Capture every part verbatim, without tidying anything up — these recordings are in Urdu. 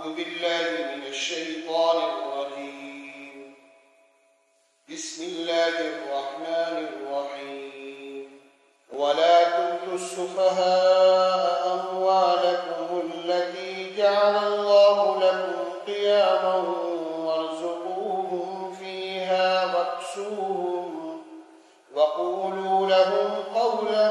أعوذ بالله من الشيطان الرجيم. بسم الله الرحمن الرحيم. ولا تؤتوا السفهاء أموالكم التي جعل الله لكم قياما وارزقوهم فيها واكسوهم وقولوا لهم قولا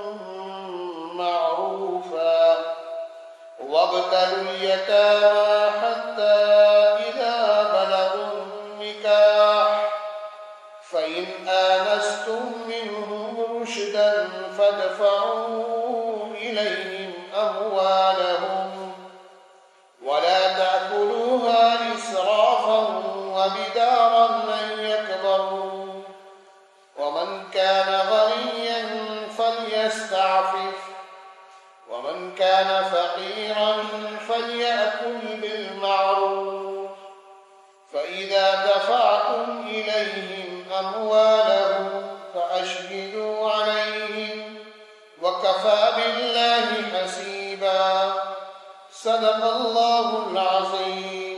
معروفا وابتلوا اليتامى حتى إذا بلغوا النكاح فإن آنستم منهم رشدا فادفعوا إليهم أموالهم ولا تأكلوها إسرافا وبدارا أن يكبروا ومن كان غنيا فليستعفف ومن كان فقيرا فليأكل بالمعروف فإذا دفعتم إليهم أموالهم فأشهدوا عليهم وكفى بالله حسيبا. صدق الله العظيم.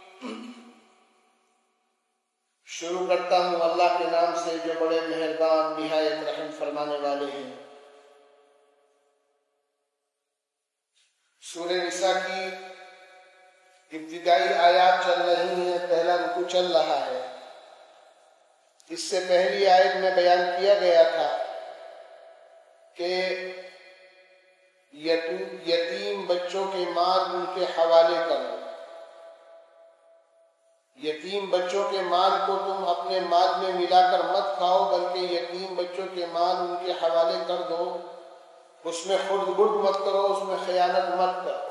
شروع کرتا ہوں اللہ کے نام سے جو بڑے مہربان نہایت رحم فرمانے والے ہیں۔ سورہ نساء کی ابتدائی آیات چل رہی ہیں، پہلا رکوع چل رہا ہے۔ اس سے پہلی آیت میں بیان کیا گیا تھا کہ یتیم بچوں کے مال ان کے حوالے کرو۔ یتیم بچوں کے مال کو تم اپنے مال میں ملا کر مت کھاؤ، بلکہ یتیم بچوں کے مال ان کے حوالے کر دو، اس میں خرد برد مت کرو، اس میں خیانت مت کرو۔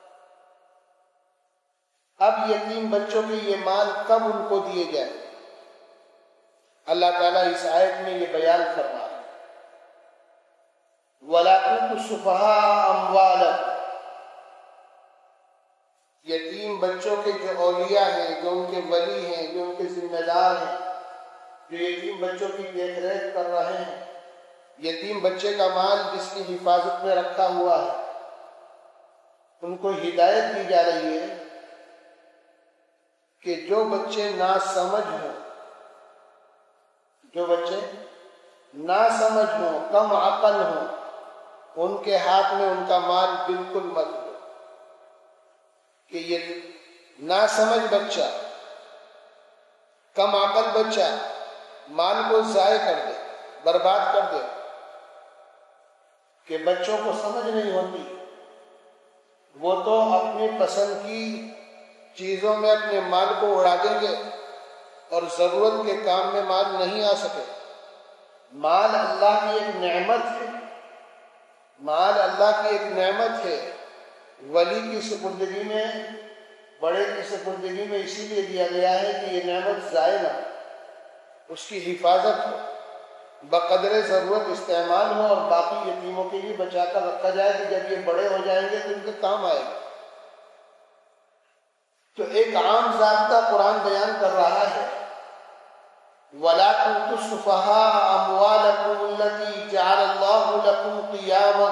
اب یتیم بچوں کے یہ مال کب ان کو دیے جائیں؟ اللہ تعالیٰ اس آیت میں یہ بیان فرما رہا ہے، وَلَا تُؤْتُوا السُّفَهَاءَ أَمْوَالَكُمْ۔ یتیم بچوں کے جو اولیاء ہیں، جو ان کے ولی ہیں، جو ان کے ذمہ دار ہیں، جو یتیم بچوں کی دیکھ ریکھ کر رہے ہیں، یتیم بچے کا مال جس کی حفاظت میں رکھا ہوا ہے، ان کو ہدایت دی جا رہی ہے کہ جو بچے ناسمجھ ہوں، جو بچے ناسمجھ ہوں، کم عقل ہوں، ان کے ہاتھ میں ان کا مال بالکل مت دو، کہ یہ ناسمجھ بچہ، کم عقل بچہ مال کو ضائع کر دے، برباد کر دے، کہ بچوں کو سمجھ نہیں ہوتی، وہ تو اپنی پسند کی چیزوں میں اپنے مال کو اڑا دیں گے اور ضرورت کے کام میں مال نہیں آ سکے۔ مال اللہ کی ایک نعمت ہے، مال اللہ کی ایک نعمت ہے، ولی کی سپردگی میں، بڑے کی سپردگی میں اسی لیے دیا گیا ہے کہ یہ نعمت ضائع نہ، اس کی حفاظت ہو، بقدر ضرورت استعمال ہو، اور باقی یتیموں کے لیے بچا کر رکھا جائے کہ جب یہ بڑے ہو جائیں گے تو ان کے کام آئے گا۔ تو ایک عام ضابطہ قرآن بیان کر رہا ہے، وَلَا تُؤْتُوا السُّفَهَاءَ أَمْوَالَكُمُ الَّتِي جَعَلَ اللَّهُ لَكُمْ قِيَامًا،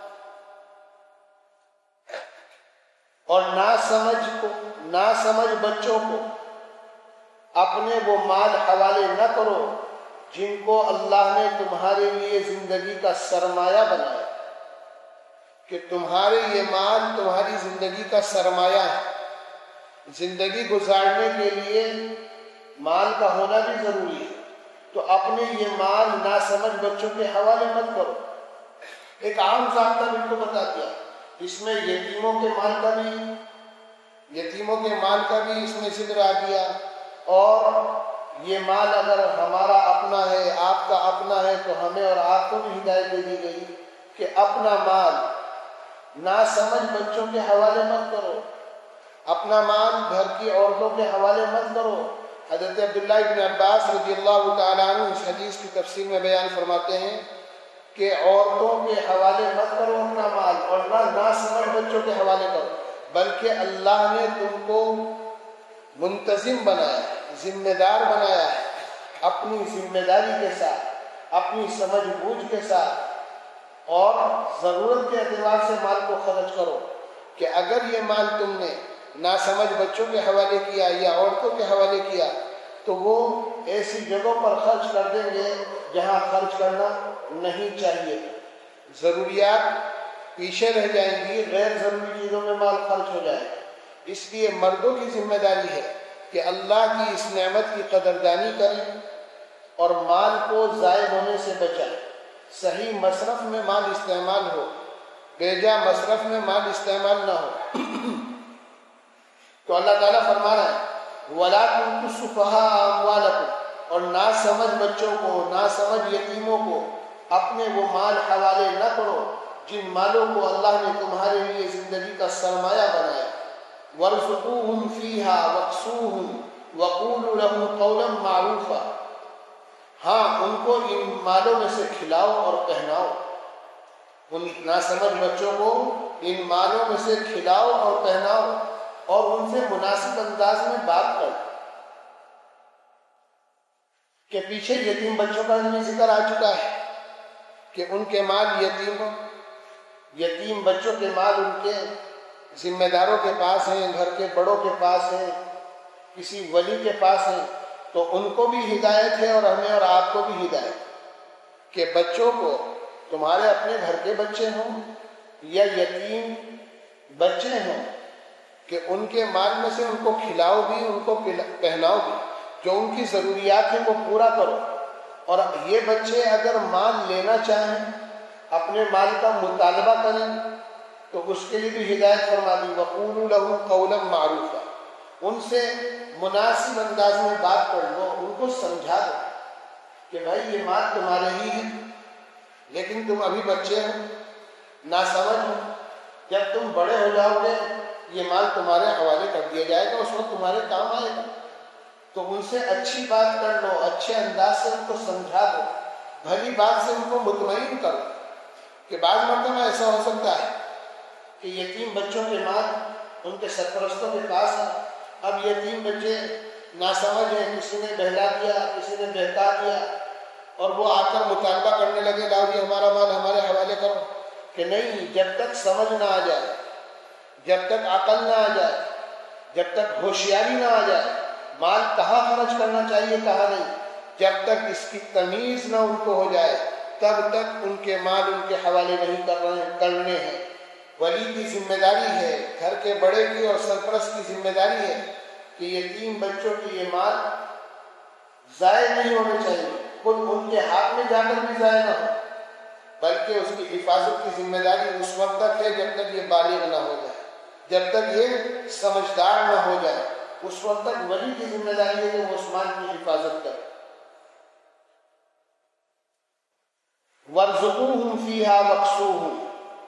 اور ناسمجھ کو، ناسمجھ بچوں کو اپنے وہ مال حوالے نہ کرو جن کو اللہ نے تمہارے لیے زندگی کا سرمایہ بنایا، کہ تمہارے یہ مال تمہاری زندگی کا سرمایہ ہے۔ زندگی گزارنے کے لیے مال کا ہونا بھی ضروری ہے، تو اپنے یہ مال ناسمجھ بچوں کے حوالے مت کرو۔ ایک عام ضابطہ ان کو بتا دیا، اس میں یتیموں کے مال کا بھی یتیموں کے مال کا بھی اس میں ذکر آ گیا، اور یہ مال اگر ہمارا اپنا ہے، آپ کا اپنا ہے، تو ہمیں اور آپ کو بھی ہدایت دے دی گئی کہ اپنا مال ناسمجھ بچوں کے حوالے مت کرو، اپنا مال گھر کی عورتوں کے حوالے مت کرو۔ حضرت عبداللہ ابن عباس رضی اللہ تعالیٰ عنہ اس حدیث کی تفسیر میں بیان فرماتے ہیں کہ عورتوں کے حوالے مت کرو اپنا مال، اور نہ ناسمجھ بچوں کے حوالے کرو، بلکہ اللہ نے تم کو منتظم بنایا، ذمہ دار بنایا ہے، اپنی ذمہ داری کے ساتھ، اپنی سمجھ بوجھ کے ساتھ اور ضرورت کے اعتبار سے مال کو خرچ کرو، کہ اگر یہ مال تم نے ناسمجھ بچوں کے حوالے کیا یا عورتوں کے حوالے کیا تو وہ ایسی جگہوں پر خرچ کر دیں گے جہاں خرچ کرنا نہیں چاہیے. ضروریات پیچھے رہ جائیں گی، غیر ضروری چیزوں میں مال خرچ ہو جائے گا. اس لیے مردوں کی ذمہ داری ہے کہ اللہ کی اس نعمت کی قدردانی کریں اور مال کو ضائع ہونے سے بچائیں. صحیح مصرف میں مال استعمال ہو، بیجا مصرف میں مال استعمال نہ ہو. تو اللہ تعالیٰ فرما رہا ہے وَلَا تُؤْتُوا السُّفَهَاءَ أَمْوَالَكُمْ، اور ناسمجھ بچوں کو، ناسمجھ یتیموں کو اپنے وہ مال حوالے نہ کرو جن مالوں کو اللہ نے تمہارے لیے زندگی کا سرمایہ بنایا. وَارْزُقُوهُمْ فِيهَا وَاكْسُوهُمْ وَقُولُوا لَهُمْ قَوْلًا مَّعْرُوفًا، ہاں ان کو ان مالوں میں سے کھلاؤ اور پہناؤ. ان ناسمجھ بچوں کو ان مالوں میں سے کھلاؤ اور پہناؤ اور ان سے مناسب انداز میں بات کرو. کہ پیچھے یتیم بچوں کا بھی ذکر آ چکا ہے کہ ان کے مال یتیم یتیم بچوں کے مال ان کے ذمہ داروں کے پاس ہیں، گھر کے بڑوں کے پاس ہیں، کسی ولی کے پاس ہیں. تو ان کو بھی ہدایت ہے اور ہمیں اور آپ کو بھی ہدایت کہ بچوں کو، تمہارے اپنے گھر کے بچے ہوں یا یتیم بچے ہوں، کہ ان کے مال میں سے ان کو کھلاؤ بھی، ان کو پہناؤ بھی، جو ان کی ضروریات ہیں وہ پورا کرو. اور یہ بچے اگر مال لینا چاہیں، اپنے مال کا مطالبہ کریں تو اس کے لیے بھی ہدایت فرما دی وَقُولُوا لَهُمْ قَوْلًا مَّعْرُوفًا، ان سے مناسب انداز میں بات کر لو، ان کو سمجھا دو کہ بھائی یہ مال تمہارے ہی ہے لیکن تم ابھی بچے ہو، ناسمجھ ہو. جب تم بڑے ہو جاؤ گے یہ مال تمہارے حوالے کر دیا جائے گا، اس وقت تمہارے کام آئے گا. تو ان سے اچھی بات کر لو، اچھے انداز سے ان کو سمجھا دو، بھلی بات سے ان کو مطمئن کرو. کہ بعض مرتبہ ایسا ہو سکتا ہے کہ یتیم بچوں کے مال ان کے سرپرستوں کے پاس ہیں. اب یتیم بچے ناسمجھ ہیں، کسی نے بہلا دیا، کسی نے بہکا دیا اور وہ آ کر مطالبہ کرنے لگے لاؤ جی ہمارا مال ہمارے حوالے کرو. کہ نہیں، جب تک سمجھ نہ آ جائے، جب تک عقل نہ آ جائے، جب تک ہوشیاری نہ آ جائے مال کہاں خرچ کرنا چاہیے کہاں نہیں، جب تک اس کی تمیز نہ ان کو ہو جائے تب تک ان کے مال ان کے حوالے نہیں کر رہے کرنے ہیں. ولی کی ذمہ داری ہے، گھر کے بڑے کی اور سرپرست کی ذمہ داری ہے کہ یتیم بچوں کی یہ مال ضائع نہیں ہونے چاہیے. خود ان کے ہاتھ میں جا کر بھی ضائع نہ ہو، بلکہ اس کی حفاظت کی ذمہ داری اس وقت تک ہے جب تک یہ بالغ نہ ہو جائے، جب تک یہ سمجھدار نہ ہو جائے. اس وقت تک ولی کی ذمہ داری ہے کہ وہ اس مال کی حفاظت کرے. وَارْزُقُوهُمْ فِيهَا وَاكْسُوهُمْ،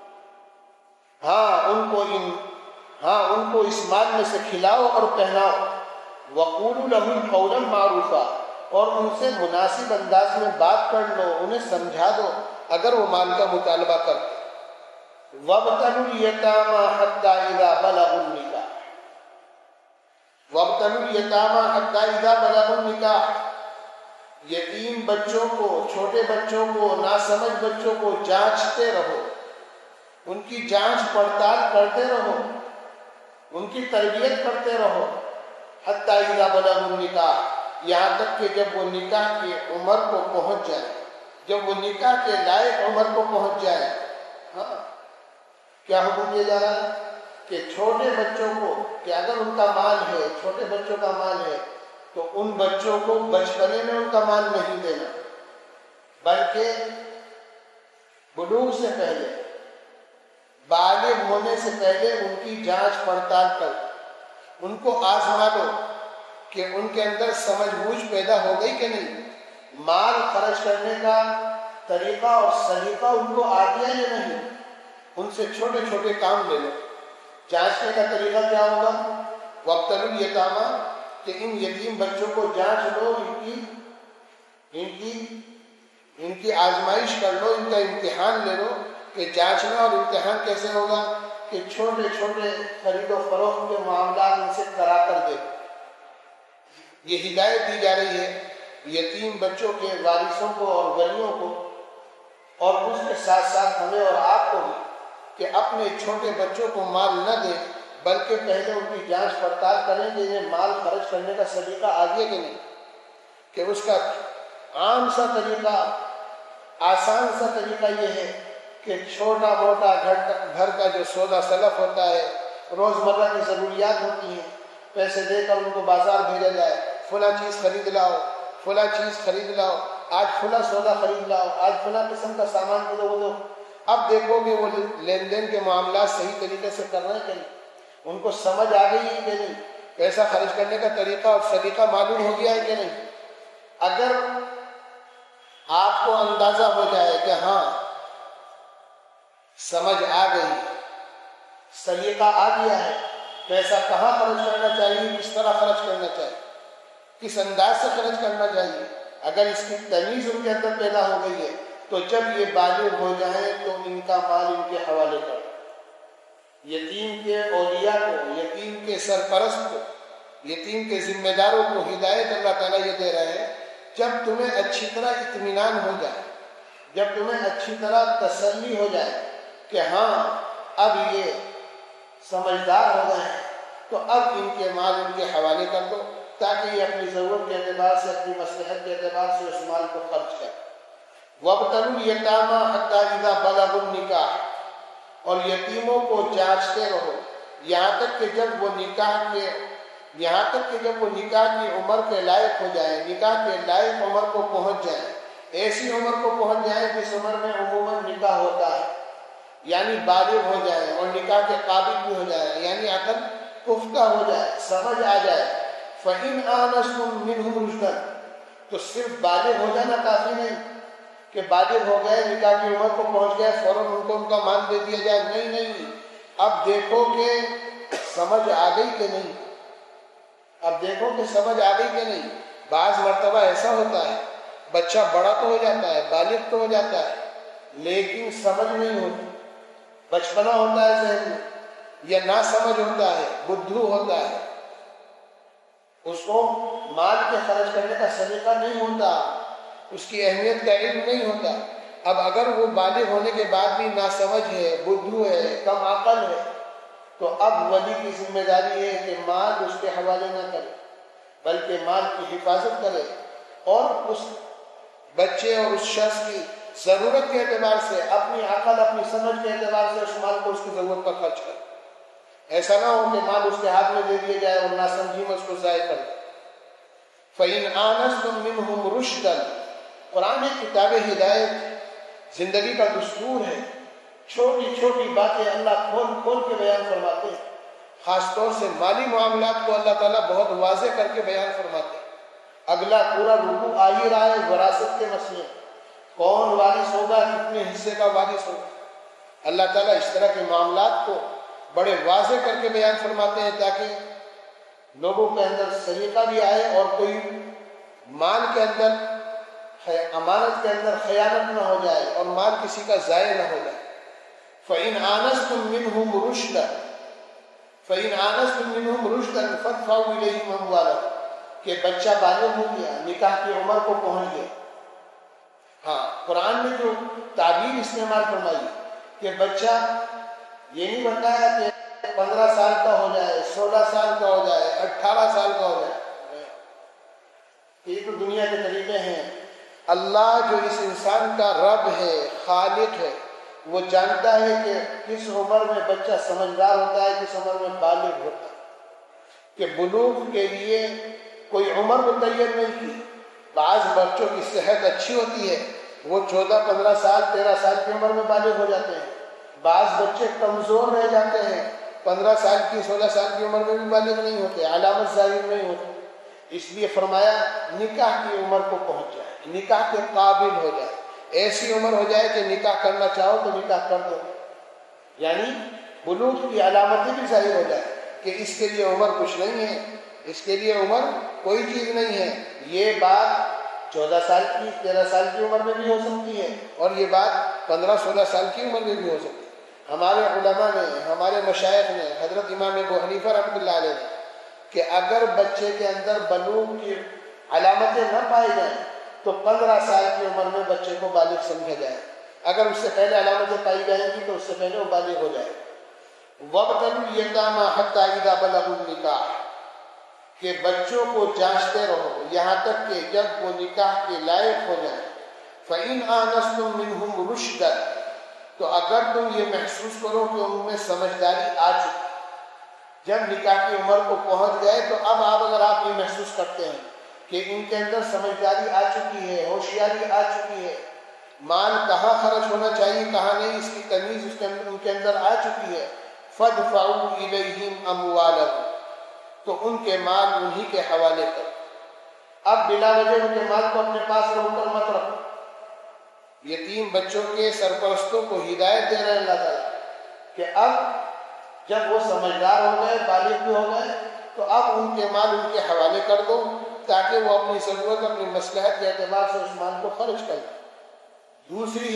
ہاں ان کو ان ہاں ان کو اس مال میں سے کھلاؤ اور پہناؤ. وَقُولُوا لَهُمْ قَوْلًا مَّعْرُوفًا، اور ان سے مناسب انداز میں بات کر لو، انہیں سمجھا دو اگر وہ مال کا مطالبہ کرتے. وَابْتَلُوا الْيَتَامَىٰ حَتَّىٰ إِذَا بَلَغُوا النِّكَاحَ وَابْتَلُوا الْيَتَامَىٰ حَتَّىٰ إِذَا بَلَغُوا النِّكَاحَ، یتیم بچوں کو، چھوٹے بچوں کو، ناسمجھ بچوں کو جانچتے رہو، ان کی جانچ پڑتال کرتے رہو، ان کی تربیت کرتے رہو. حتیٰ اذا بلغوا النکاح، یہاں تک کہ جب وہ نکاح کی عمر کو پہنچ جائے، جب وہ نکاح کے لائق عمر کو پہنچ جائے. ہاں کیا حکم دیا جا رہا ہے کہ چھوٹے بچوں کو، کہ اگر ان کا مال ہے، چھوٹے بچوں کا مال ہے تو ان بچوں کو بچپنے میں ان کا مال نہیں دینا، بلکہ بلوغ سے پہلے، بالغ ہونے سے پہلے ان کی جانچ پڑتال کر ان کو آزما دو کہ ان کے اندر سمجھ بوجھ پیدا ہو گئی کہ نہیں، مال خرچ کرنے کا طریقہ اور سلیقہ ان کو آ گیا یا نہیں. ان سے چھوٹے چھوٹے کام لے لو. جانچنے کا طریقہ کیا ہوگا؟ وابتلوا الیتامیٰ، کہ ان یتیم بچوں کو جانچ لو، ان کی ان کی ان کی آزمائش کر لو، ان کا امتحان لے لو. کہ جانچنا اور امتحان کیسے ہوگا؟ کہ چھوٹے چھوٹے خرید و فروخت کے معاملات ان سے کرا کر دے. یہ ہدایت دی جا رہی ہے یتیم بچوں کے وارثوں کو اور ولیوں کو، اور اس کے ساتھ ساتھ ہمیں اور آپ کو بھی، کہ اپنے چھوٹے بچوں کو مال نہ دیں بلکہ پہلے ان کی جانچ پڑتال کریں کہ انہیں مال خرچ کرنے کا سلیقہ آ گیا کہ نہیں، کہ اس کا عام سا طریقہ، آسان سا طریقہ یہ ہے کہ چھوٹا موٹا گھر کا گھر کا جو سودا سلف ہوتا ہے، روزمرہ کی ضروریات ہوتی ہیں، پیسے دے کر ان کو بازار بھیجا جائے، فلاں چیز خرید لاؤ، فلاں چیز خرید لاؤ، آج فلاں سودا خرید لاؤ، آج فلاں قسم کا سامان کو دو دو۔ اب دیکھو کہ وہ لین دین کے معاملات صحیح طریقے سے کر رہے ہیں کہ نہیں، ان کو سمجھ آ گئی ہے کہ نہیں، پیسہ خرچ کرنے کا طریقہ اور سلیقہ معلوم ہو گیا ہے کہ نہیں۔ اگر آپ کو اندازہ ہو جائے کہ ہاں سمجھ آ گئی، سلیقہ آ گیا ہے، پیسہ کہاں خرچ کرنا چاہیے، کس طرح خرچ کرنا چاہیے، کس انداز سے خرچ کرنا چاہیے، اگر اس کی تمیز ان کے اندر پیدا ہو گئی ہے تو جب یہ بالغ ہو جائیں تو ان کا مال ان کے حوالے کر، یتیم کے اولیاء کو، یتیم کے سرپرست کو، یتیم کے ذمہ داروں کو ہدایت اللہ تعالیٰ یہ دے رہے ہیں، جب تمہیں اچھی طرح اطمینان ہو جائے، جب تمہیں اچھی طرح تسلی ہو جائے کہ ہاں اب یہ سمجھدار ہو گئے ہیں، تو اب ان کے مال ان کے حوالے کر دو تاکہ یہ اپنی ضرورت کے اعتبار سے، اپنی مصلحت کے اعتبار سے اس مال کو خرچ کریں۔ وَابْتَلُوا الْيَتَامَىٰ حَتَّىٰ إِذَا بَلَغُوا النِّكَاحَ، اور یتیموں کو جانچتے رہو یہاں تک کہ جب وہ نکاح کے یہاں تک کہ جب وہ نکاح کی عمر کے لائق ہو جائیں، نکاح کے لائق عمر کو پہنچ جائیں، ایسی عمر کو پہنچ جائیں جس عمر میں عموماً نکاح ہوتا ہے، یعنی بالغ ہو جائیں اور نکاح کے قابل بھی ہو جائیں، یعنی عقل پختہ ہو جائے، سمجھ آ جائے۔ فَإِنْ آنَسْتُم مِّنْهُمْ رُشْدًا، تو صرف بالغ ہو جانا کافی نہیں کہ بالغ ہو گئے، نکاح کی عمر کو پہنچ گئے، فوراً ان کو ان کا مال دے دیا جائے، نہیں نہیں، اب دیکھو کہ سمجھ آ گئی کہ نہیں، اب دیکھو کہ سمجھ آ گئی کہ نہیں۔ بعض مرتبہ ایسا ہوتا ہے بچہ بڑا تو ہو جاتا ہے، بالغ تو ہو جاتا ہے، لیکن سمجھ نہیں ہوتی، بچپنا ہوتا ہے ذہن میں، یا نہ سمجھ ہوتا ہے، بدھو ہوتا ہے، اس کو مال کے خرچ کرنے کا سلیقہ نہیں ہوتا، اس کی اہمیت کا علم نہیں ہوتا۔ اب اگر وہ بالغ ہونے کے بعد بھی ناسمجھ ہے، بدھو ہے، کم عقل ہے، تو اب ولی کی ذمہ داری ہے کہ مال اس کے حوالے نہ کرے بلکہ مال کی حفاظت کرے اور اس بچے اور اس شخص کی ضرورت کے اعتبار سے، اپنی عقل، اپنی سمجھ کے اعتبار سے اس مال کو اس کی ضرورت پر خرچ کرے۔ ایسا نہ ہو کہ مال اس کے ہاتھ میں دے دیا جائے اور ناسمجھی میں اس کو ضائع کر دے۔ فَإِنْ آنَسْتُم مِّنْهُمْ رُشْدًا، قرآن ایک کتاب ہدایت، زندگی کا دستور ہے، چھوٹی چھوٹی باتیں اللہ کھول کھول کے بیان فرماتے ہیں، خاص طور سے مالی معاملات کو اللہ تعالیٰ بہت واضح کر کے بیان فرماتے ہیں۔ اگلا پورا رکوع آ ہی رہا ہے وراثت کے مسئلے، کون وارث ہوگا، کتنے حصے کا وارث ہوگا، اللہ تعالیٰ اس طرح کے معاملات کو بڑے واضح کر کے بیان فرماتے ہیں تاکہ لوگوں کے اندر سلیقہ بھی آئے اور کوئی مال کے اندر، امانت کے اندر خیانت نہ ہو جائے اور مال کسی کا ضائع نہ ہو جائے۔ فَإِنْ آنَسْتُم مِّنْهُمْ رُشْدًا فَإِنْ آنَسْتُم مِّنْهُمْ رُشْدًا فَادْفَعُوا إِلَيْهِمْ أَمْوَالَهُمْ، کہ بچہ بالغ ہو گیا، نکاح کی عمر کو پہنچ گیا۔ ہاں، قرآن نے جو تعبیر استعمال فرمائی کہ بچہ یہ نہیں بتایا کہ پندرہ سال کا ہو جائے، سولہ سال کا ہو جائے، اٹھارہ سال کا ہو جائے، یہ تو دنیا کے طریقے ہیں۔ اللہ جو اس انسان کا رب ہے، خالق ہے، وہ جانتا ہے کہ کس عمر میں بچہ سمجھدار ہوتا ہے، کس عمر میں بالغ ہوتا ہے، کہ بلوغ کے لیے کوئی عمر متعین نہیں کی۔ بعض بچوں کی صحت اچھی ہوتی ہے، وہ چودہ پندرہ سال تیرہ سال کی عمر میں بالغ ہو جاتے ہیں، بعض بچے کمزور رہ جاتے ہیں، پندرہ سال کی سولہ سال کی عمر میں بھی بالغ نہیں ہوتے، علامت ظاہر نہیں ہوتی۔ اس لیے فرمایا نکاح کی عمر کو پہنچ جائے، نکاح کے قابل ہو جائے، ایسی عمر ہو جائے کہ نکاح کرنا چاہو تو نکاح کر دو، یعنی بلوغ کی علامتیں بھی ظاہر ہو جائے کہ اس کے لیے عمر کچھ نہیں ہے، اس کے لیے عمر کوئی چیز نہیں ہے۔ یہ بات چودہ سال کی تیرہ سال کی عمر میں بھی ہو سکتی ہے اور یہ بات پندرہ سولہ سال کی عمر میں بھی ہو سکتی ہے۔ ہمارے علماء نے، ہمارے مشائخ نے، حضرت امام ابو حنیفہ رحمۃ اللہ علیہ نے، کہ اگر بچے کے اندر بلوغ کی علامتیں نہ پائی جائیں تو پندرہ سال کی عمر میں بچے کو بالغ سمجھا جائے، اگر اس سے پہلے علامتیں پائی جائیں گی تو اس سے پہلے وہ بالغ ہو جائے۔ وَابْتَلُوا الْيَتَامَىٰ حَتَّىٰ إِذَا بَلَغُوا النِّكَاحَ کہ بچوں کو جانچتے رہو یہاں تک کہ جب وہ نکاح کے لائق ہو جائیں. فَإِنْ آنَسْتُم مِّنْهُمْ رُشْدًا تو اگر تم یہ محسوس کرو کہ ان میں سمجھداری آ چکی, جب نکاح کی عمر کو پہنچ گئے تو اب آپ اگر آپ یہ محسوس کرتے ہیں کہ ان کے اندر سمجھداری آ چکی ہے, ہوشیاری آ چکی ہے, مال کہاں خرچ ہونا چاہیے کہاں نہیں اس کی تمیز اس کے اندر ان کے اندر آ چکی ہے, فَادْفَعُوا إِلَيْهِمْ أَمْوَالَهُمْ تو ان کے مال انہی کے حوالے کر. اب بلا وجہ ان کے مال کو اپنے پاس روک کر مت رکھو. یتیم بچوں کے سرپرستوں کو ہدایت دے رہے ہیں اللہ تعالیٰ کہ اب جب وہ سمجھدار ہو گئے, بالغ بھی ہو گئے, تو اب ان کے مال ان کے حوالے کر دو تاکہ وہ اپنی ضرورت اپنی مصلحت کے اعتبار سے اس مال کو خرچ کریں. دوسری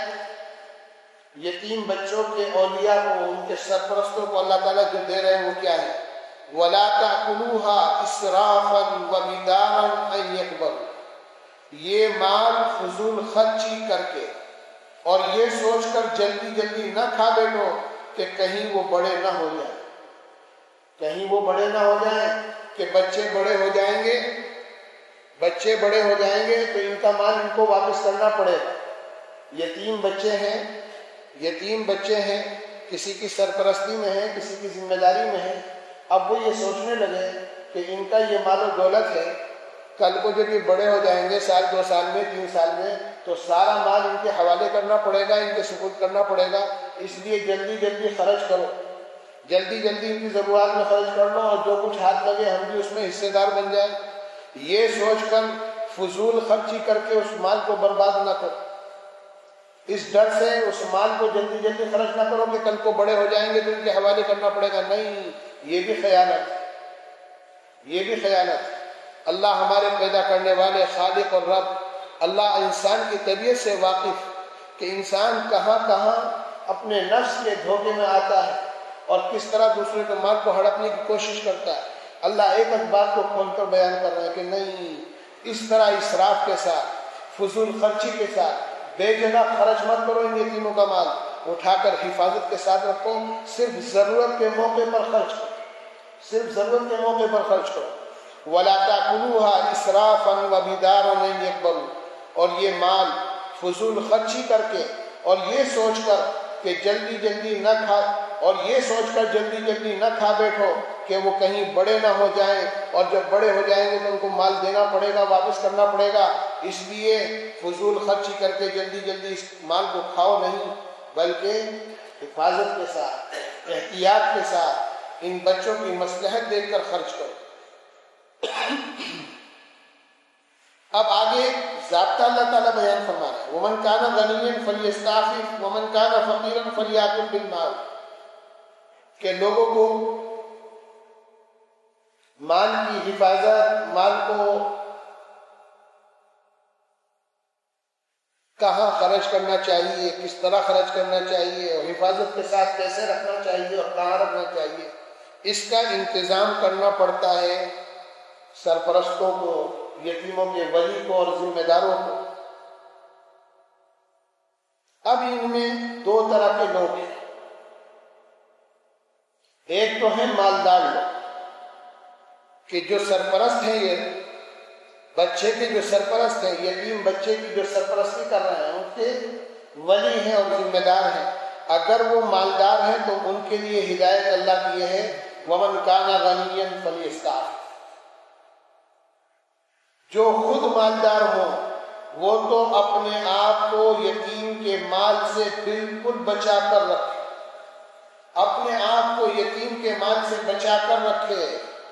ہدایت یتیم بچوں کے اولیاء کو, ان کے سرپرستوں کو اللہ تعالیٰ جو دے رہے ہیں وہ کیا ہے؟ وَلَا تَأْكُلُوهَا إِسْرَافًا وَبِدَارًا أَن يَكْبَرُوا یہ مال فضول خرچی کر کے اور یہ سوچ کر جلدی جلدی نہ کھا بیٹھو کہ کہیں وہ بڑے نہ ہو جائیں, کہیں وہ بڑے نہ ہو جائیں کہ بچے بڑے ہو جائیں گے, بچے بڑے ہو جائیں گے تو ان کا مال ان کو واپس کرنا پڑے گا. یتیم بچے ہیں, یتیم بچے ہیں, کسی کی سرپرستی میں ہیں, کسی کی ذمہ داری میں ہیں. اب وہ یہ سوچنے لگے کہ ان کا یہ مال و دولت ہے, کل کو جب یہ بڑے ہو جائیں گے سال دو سال میں تین سال میں تو سارا مال ان کے حوالے کرنا پڑے گا, ان کے سپرد کرنا پڑے گا, اس لیے جلدی جلدی خرچ کرو, جلدی جلدی ان کی ضروریات میں خرچ کر لو اور جو کچھ ہاتھ لگے ہم بھی اس میں حصے دار بن جائیں. یہ سوچ کر فضول خرچی کر کے اس مال کو برباد نہ کرو. اس ڈر سے اس مال کو جلدی جلدی خرچ نہ کرو کہ کل کو بڑے ہو جائیں گے تو ان کے حوالے کرنا پڑے گا. نہیں, یہ بھی خیانت, یہ بھی خیانت. اللہ ہمارے پیدا کرنے والے خالق اور رب, اللہ انسان کی طبیعت سے واقف کہ انسان کہاں کہاں اپنے نفس کے دھوکے میں آتا ہے اور کس طرح دوسرے کے مال کو ہڑپنے کی کوشش کرتا ہے. اللہ ایک ایک بات کو کھول کر بیان کر رہے ہیں کہ نہیں, اس طرح اسراف کے ساتھ, فضول خرچی کے ساتھ بے جگہ خرچ مت کرو. ان یتیموں کا مال اٹھا کر حفاظت کے ساتھ رکھو, صرف ضرورت کے موقع پر خرچ کرو, صرف ضرورت کے موقع پر خرچ کرو. وَلَا تَأْكُلُوهَا إِسْرَافًا وَبِدَارًا أَن يَكْبَرُوا اور یہ مال فضول خرچی کر کے اور یہ سوچ کر کہ جلدی جلدی نہ کھا اور یہ سوچ کر جلدی جلدی نہ کھا بیٹھو کہ وہ کہیں بڑے نہ ہو جائیں اور جب بڑے ہو جائیں گے تو ان کو مال دینا پڑے گا, واپس کرنا پڑے گا. اس لیے فضول خرچی کر کے جلدی جلدی اس مال کو کھاؤ نہیں, بلکہ حفاظت کے ساتھ, احتیاط کے ساتھ ان بچوں کی مصلحت دیکھ کر خرچ کرو. اب آگے ضابطہ اللہ تعالیٰ بیان فرما رہا ہے, وَمَنْ كَانَ غَنِيًّا فَلْيَسْتَعْفِفْ وَمَنْ كَانَ فَقِيرًا فَلْيَأْكُلْ بِالْمَعْرُوفِ کہ لوگوں کو مال کی حفاظت, مال کو کہاں خرچ کرنا چاہیے, کس طرح خرچ کرنا چاہیے, اور حفاظت کے ساتھ کیسے رکھنا چاہیے اور کہاں رکھنا چاہیے, اس کا انتظام کرنا پڑتا ہے سرپرستوں کو, یتیموں کے ولی کو اور ذمہ داروں کو. اب ان میں دو طرح کے لوگ ہیں. ایک تو ہیں مالدار لوگ کہ جو سرپرست ہیں, یہ بچے کے جو سرپرست ہیں, یتیم بچے کی جو سرپرستی کر رہے ہیں, ان کے ولی ہیں اور ذمہ دار ہیں. اگر وہ مالدار ہیں تو ان کے لیے ہدایت اللہ کی یہ ہے, وَمَنْ كَانَ غَنِيًّا فَلْيَسْتَعْفِفْ جو خود مالدار ہوں وہ تو اپنے آپ کو یتیم کے مال سے بالکل بچا کر رکھے, اپنے آپ کو یتیم کے مال سے بچا کر رکھے,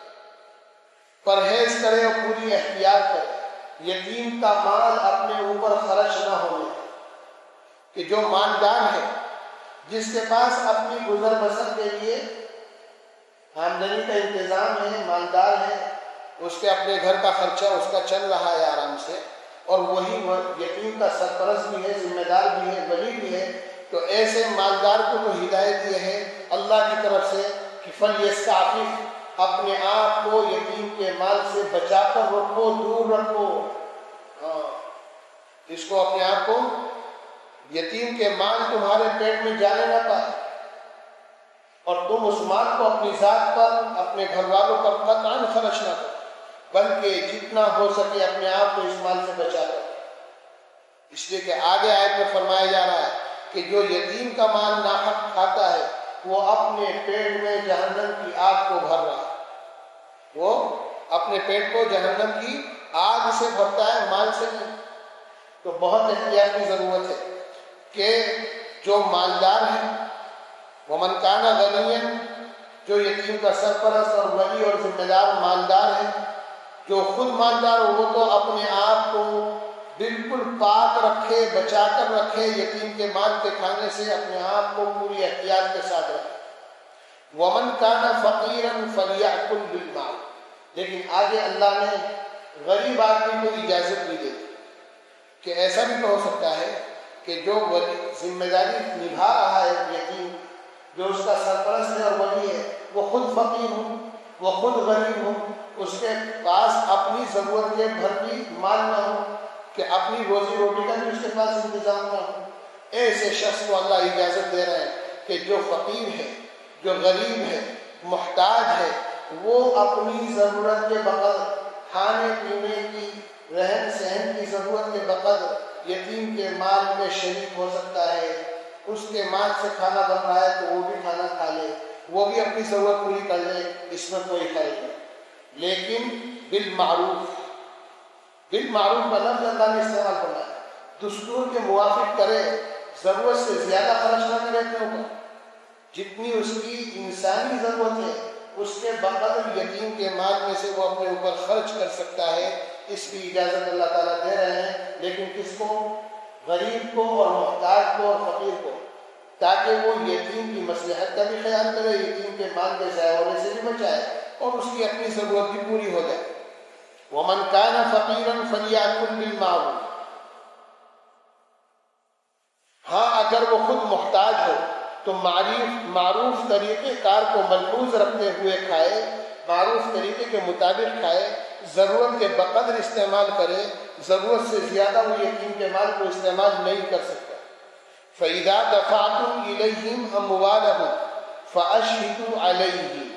پرہیز کرے اور پوری احتیاط کرے. یتیم کا مال اپنے اوپر خرچ نہ ہونے, کہ جو مالدار ہے, جس کے پاس اپنی گزر بسر کے لیے آمدنی کا انتظام ہے, مالدار ہے, اس کے اپنے گھر کا خرچہ اس کا چل رہا ہے آرام سے, اور وہی یتیم کا سرپرست بھی ہے, ذمہ دار بھی ہے, ولی بھی ہے, تو ایسے مالدار کو تو ہدایت یہ ہے اللہ کی طرف سے کہ فَلْيَسْتَعْفِفْ اپنے آپ کو یتیم کے مال سے بچا کر رکھو, دور رکھو. اس کو اپنے آپ کو یتیم کے مال تمہارے پیٹ میں جانے نہ پائے. اور تم اس مال کو اپنی ذات پر، اپنے گھر والوں پر قطعاً خرچ نہ کرو، بلکہ جتنا ہو سکے اپنے آپ کو اس مال سے بچا کر، اس لیے کہ آگے آیت میں فرمایا جا رہا ہے کہ جو یتیم کا مال ناحق کھاتا ہے وہ اپنے پیٹ میں جہنم کی آگ کو بھر رہا ہے، وہ اپنے پیٹ کو جہنم کی آگ سے بھرتا ہے، مال سے نہیں۔ تو بہت احتیاط کی ضرورت ہے کہ جو مالدار ہیں، ومن کان غنیا، جو یتیم کا سرپرست اور ولی اور ذمہ دار مالدار ہے، جو خود مالدار ہو وہ تو اپنے آپ کو بالکل پاک رکھے، بچا کر رکھے یتیم کے مال کے کھانے سے، اپنے آپ کو پوری احتیاط کے ساتھ رکھے۔ ومن کان فقیرا فلیأکل بالمعروف، لیکن آگے اللہ نے غریب آدمی کو اجازت بھی دے دی کہ ایسا بھی تو ہو سکتا ہے کہ جو ذمہ داری نبھا رہا ہے یتیم، جو اس کا سرپرست ہے اور ولی ہے، وہ خود فقیر ہو، وہ خود غریب ہو، اس کے پاس اپنی ضرورت کے بھر بھی مال نہ ہو، کہ اپنی روزی روٹی کا بھی اس کے پاس انتظام نہ ہو، ایسے شخص کو اللہ اجازت دے رہے ہیں کہ جو فقیر ہے، جو غریب ہے، محتاج ہے، وہ اپنی ضرورت کے بقدر، کھانے پینے کی، رہن سہن کی ضرورت کے بقدر یتیم کے مال میں شریک ہو سکتا ہے۔ اس کے مال سے کھانا بن رہا ہے تو وہ بھی کھانا کھا لے، وہ بھی اپنی ضرورت پوری کر لے، اس میں کوئی حرج نہیں، لیکن بالمعروف، بالمعروف کا لفظ اللہ نے استعمال کرنا ہے، دستور کے موافق کرے، ضرورت سے زیادہ خرچ نہ کرے اپنے اوپر، جتنی اس کی انسانی ضرورت ہے اس کے بقدر یتیم کے مال میں سے وہ اپنے اوپر خرچ کر سکتا ہے، اس کی اجازت اللہ تعالیٰ دے رہے ہیں، لیکن کس کو؟ غریب کو اور محتاج کو اور فقیر کو، تاکہ وہ یتیم کی مصلحت کا بھی خیال کرے، یتیم کے مال کے ضائع ہونے سے بھی بچائے اور اس کی اپنی ضرورت بھی پوری ہو جائے۔ وَمَنْ كَانَ فَقِيرًا فَلْيَأْكُلْ بِالْمَعْرُوفِ، ہاں اگر وہ خود محتاج ہو تو معروف معروف طریقے کار کو ملحوظ رکھتے ہوئے کھائے، معروف طریقے کے مطابق کھائے، ضرورت کے بقدر استعمال کرے، ضرورت سے زیادہ وہ یتیم کے مال کو استعمال نہیں کر سکتا۔ فَإِذَا دَفَعْتُمْ إِلَيْهِمْ أَمْوَالَهُمْ فَأَشْهِدُوا عَلَيْهِ،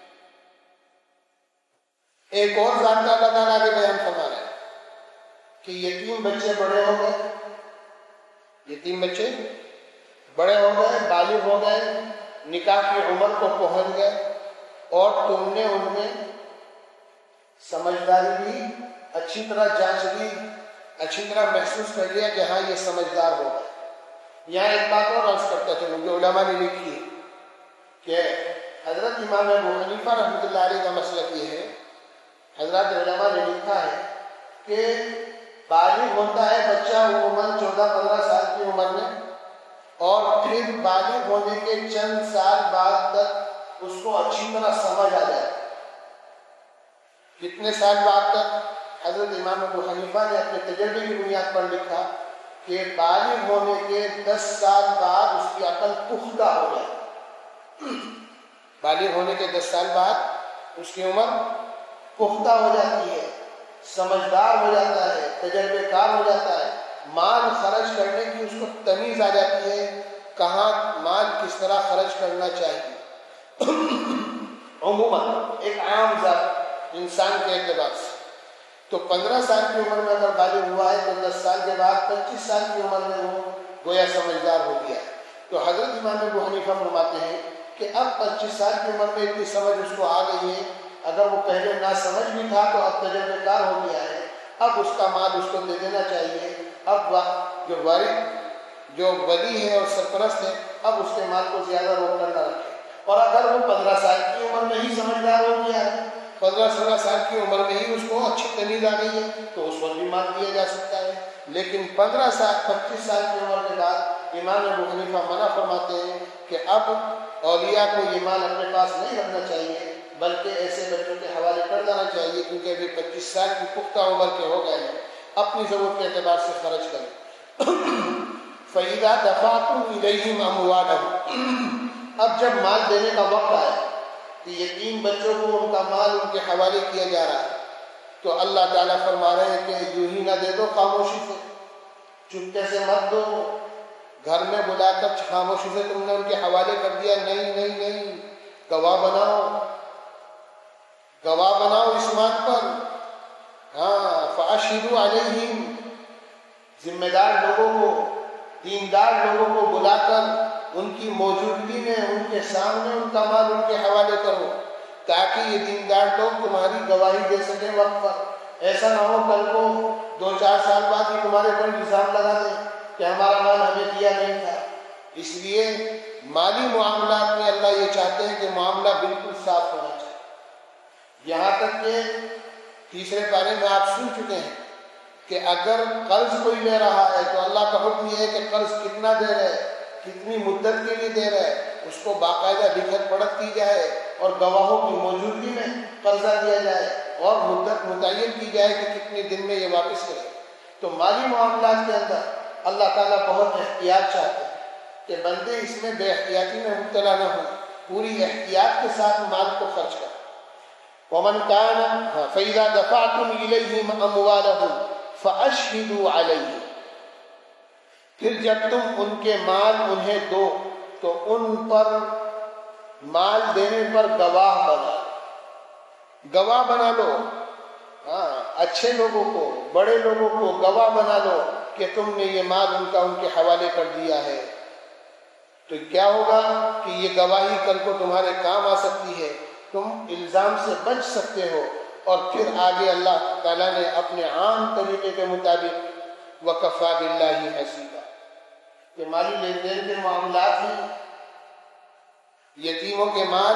ایک اور ضابطہ اللہ تعالیٰ کے بیان فرما رہے ہیں کہ یتیم بچے بڑے ہو گئے، یتیم بچے بڑے ہو گئے، بالغ ہو گئے، نکاح کی عمر کو پہنچ گئے، اور تم نے ان میں سمجھداری بھی اچھی طرح جانچ لی، اچھی طرح محسوس کر لیا کہ ہاں یہ سمجھدار ہو گئے۔ یہاں ایک بات اور عرض کرتا چلوں، جو علماء نے لکھی ہے کہ حضرت امام ابو حنیفہ رحمۃ اللہ علیہ کا مسلک یہ ہے، حضرات علماء نے لکھا ہے کہ بالغ ہوتا ہے بچہ عموماً چودہ پندرہ سال کی عمر میں، اور پھر بالغ ہونے کے چند سال بعد تک اس کو اچھی طرح سمجھ آ جائے۔ کتنے سال بعد تک؟ حضرت امام ابو حنیفہ نے اپنے تجربے کی بنیاد پر لکھا کہ بالغ ہونے کے دس سال بعد اس کی عقل پختہ ہو جائے، بالغ ہونے کے دس سال بعد اس کی عمر پختہ ہو جاتی ہے، سمجھدار ہو جاتا ہے، تجربے کار ہو جاتا ہے، مال خرچ کرنے کی اس کو تمیز آ جاتی ہے، کہاں مال کس طرح خرچ کرنا چاہیے۔ عموماً ایک عام ذات انسان کے اعتبار سے تو پندرہ سال کی عمر میں اگر بالغ ہوا ہے تو دس سال کے بعد پچیس سال کی عمر میں وہ گویا سمجھدار ہو گیا ہے۔ تو حضرت امام ابو حنیفہ فرماتے ہیں کہ اب پچیس سال کی عمر میں اتنی سمجھ اس کو آ گئی ہے، اگر وہ پہلے نہ سمجھ بھی تھا تو اب تجربے کار ہو گیا ہے، اب اس کا مال اس کو دے دینا چاہیے۔ اب جو وارث جو ولی ہے اور سرپرست ہے، اب اس کے مال کو زیادہ روک کر نہ رکھے، اور اگر وہ پندرہ سال کی عمر میں ہی سمجھدار ہو گیا ہے، پندرہ سولہ سال کی عمر میں ہی اس کو اچھی تمیز آ گئی ہے، تو اس وقت بھی مال دیا جا سکتا ہے۔ لیکن پندرہ سال پچیس سال کی عمر کے بعد امام ابو حنیفہ منع فرماتے ہیں کہ اب اولیاء کو یہ مال اپنے پاس نہیں رکھنا چاہیے، بلکہ ایسے بچوں کے حوالے کر دینا چاہیے، کیونکہ ابھی پچیس سال کی پختہ عمر کے ہو گئے ہیں، اپنی ضرورت کے اعتبار سے خرچ کریں۔ فَإِذَا دَفَعْتُمْ إِلَيْهِمْ أَمْوَالَهُمْ، اب جب مال دینے کا وقت آیا کہ یتیم بچوں کو ان کا مال ان کے حوالے کیا جا رہا ہے، تو اللہ تعالیٰ فرما رہے ہیں کہ یوں ہی نہ دے دو خاموشی سے، چپکے سے مت دو، گھر میں بلا کر خاموشی سے تم نے ان کے حوالے کر دیا، نہیں نہیں نہیں، گواہ بناؤ، گواہ بناؤ اس بات پر۔ ہاں فاشہدوا علیہم، ذمہ دار لوگوں کو، دیندار لوگوں کو بلا کر ان کی موجودگی میں ان کے سامنے ان کا مال ان کے حوالے کرو، تاکہ یہ دیندار لوگ تمہاری گواہی دے سکیں وقت پر۔ ایسا نہ ہو کل کو دو چار سال بعد ہی تمہارے پر الزام لگا دیں کہ ہمارا مال ہمیں دیا نہیں تھا۔ اس لیے مالی معاملات میں اللہ یہ چاہتے ہیں کہ معاملہ بالکل صاف ہونا چاہیے۔ یہاں تک کہ تیسرے پارے میں آپ سن چکے ہیں کہ اگر قرض کوئی لے رہا ہے تو اللہ کا حکم یہ ہے کہ قرض کتنا دے رہے، کتنی مدت کے لیے دے رہے، اس کو باقاعدہ لکھت پڑھت کی جائے اور گواہوں کی موجودگی میں قرضہ دیا جائے اور مدت متعین کی جائے کہ کتنے دن میں یہ واپس کرے۔ تو مالی معاملات کے اندر اللہ تعالیٰ بہت احتیاط چاہتے ہیں کہ بندے اس میں بے احتیاطی میں مبتلا نہ ہوں، پوری احتیاط کے ساتھ مال کو خرچ کریں۔ وَمَنْ كَانَ فَإِذَا دَفَعْتُمْ إِلَيْهِمْ أَمْوَالَهُمْ فَأَشْهِدُوا عَلَيْهِ، پھر جب تم ان کے مال انہیں دو تو ان پر مال دینے پر گواہ بنا گواہ بنا لو۔ ہاں اچھے لوگوں کو، بڑے لوگوں کو گواہ بنا لو کہ تم نے یہ مال ان کا ان کے حوالے کر دیا ہے۔ تو کیا ہوگا کہ یہ گواہی کل کو تمہارے کام آ سکتی ہے، تم الزام سے بچ سکتے ہو، اور پھر آگے اللہ تعالیٰ نے اپنے عام طریقے کے مطابق وَكَفَى بِاللَّهِ حَسِيبًا کہ مالی لین دین کے معاملات ہیں، یتیموں کے مال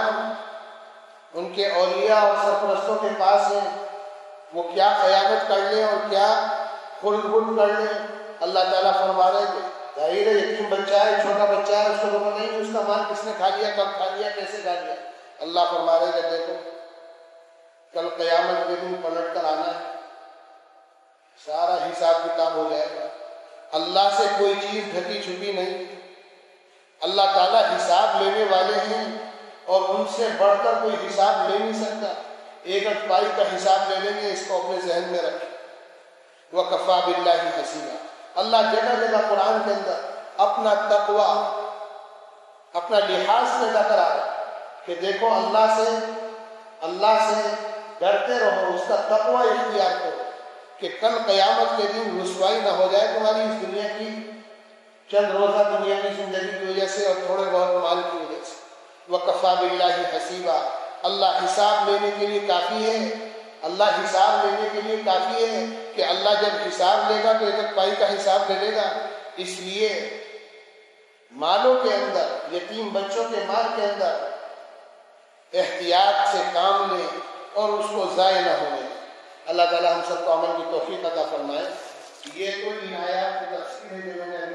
ان کے اولیاء اور سرپرستوں کے پاس ہیں، وہ کیا قیامت کر لیں اور کیا خلد بلد کر لیں۔ اللہ تعالیٰ فرما رہے ہیں ظاہر ہے یتیم بچہ ہے، چھوٹا بچہ ہے، اس کو پتہ نہیں اس کا مال کس نے کھا لیا، کب کھا لیا، کیسے کھا لیا۔ اللہ فرما رہے ہیں دیکھو کل قیامت کے دن پلٹ کر آنا ہے، سارا حساب کتاب ہو جائے گا۔ اللہ سے کوئی چیز ڈھکی چھپی نہیں، اللہ تعالیٰ حساب لینے والے ہیں اور ان سے بڑھ کر کوئی حساب لے نہیں سکتا۔ ایک اٹھائی کا حساب لے لیں گے، اس کو اپنے ذہن میں رکھیں۔ وَكَفَى بِاللَّهِ حَسِيبًا، اللہ جگہ جگہ قرآن کے اندر اپنا تقوی، اپنا لحاظ پیدا کرا کہ دیکھو اللہ سے اللہ سے ڈرتے رہو، اس کا تقوی اختیار کرو کہ کل قیامت کے دن رسوائی نہ ہو جائے تمہاری اس دنیا کی چند روزہ دنیا کی زندگی کی وجہ سے اور تھوڑے بہت مال کی وجہ سے۔ وَكَفَى بِاللَّهِ حَسِيبًا، اللہ حساب لینے کے لیے کافی ہے، اللہ حساب لینے کے لیے کافی ہے کہ اللہ جب حساب لے گا تو ایک ایک پائی کا حساب لے لے گا۔ اس لیے مالوں کے اندر، یتیم بچوں کے مال کے اندر احتیاط سے کام لیں اور اس کو ضائع نہ ہونے دیں۔ اللہ تعالیٰ ہم سب کو عمل کی توفیق عطا فرمائے۔ یہ تو ان آیات کی تفسیر ہے جو میں نے